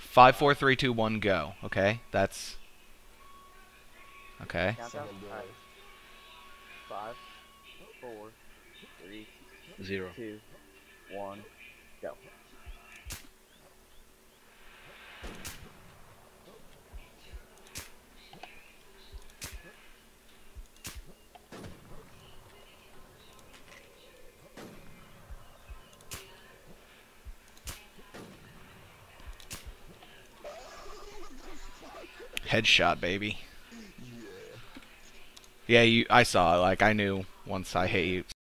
5, 4, 3, 2, 1, go. Okay, that's okay. Countdown. Alright. 5, 4, 3, 0. 2, 1, go. Headshot, baby. Yeah, I saw it. Like, I knew once I hit you.